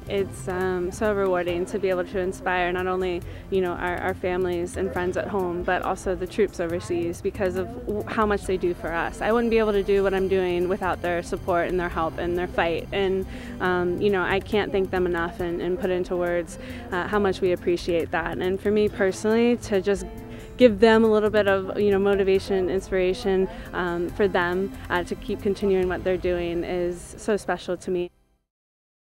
It's so rewarding to be able to inspire not only, our families and friends at home, but also the troops overseas because of how much they do for us. I wouldn't be able to do what I'm doing without their support and their help and their fight. And I can't thank them enough and put into words how much we appreciate that. And for me personally, to just give them a little bit of motivation, inspiration for them to keep continuing what they're doing is so special to me.